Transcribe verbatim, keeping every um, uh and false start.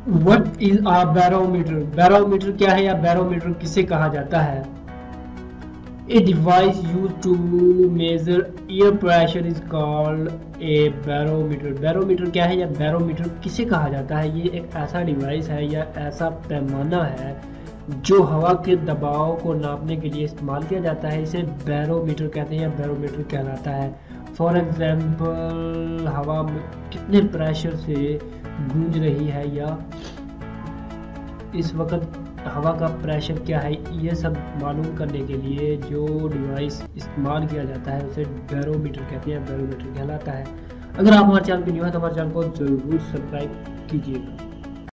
What is a barometer? Barometer क्या है या बैरोमीटर किसे कहा जाता है? A device use to measure air pressure is called a barometer. Barometer क्या है या बैरोमीटर किसे कहा जाता है? ये एक ऐसा डिवाइस है या ऐसा पैमाना है जो हवा के दबाव को नापने के लिए इस्तेमाल किया जाता है। इसे बैरोमीटर कहते हैं या बैरोमीटर कहलाता है। फॉर एग्जाम्पल, हवा में कितने प्रेशर से गूंज रही है या इस वक्त हवा का प्रेशर क्या है, ये सब मालूम करने के लिए जो डिवाइस इस्तेमाल किया जाता है उसे बैरोमीटर कहते हैं, बैरोमीटर कहलाता है। अगर आप हमारे चैनल पे न्यू है तो हमारे चैनल को जरूर सब्सक्राइब कीजिएगा।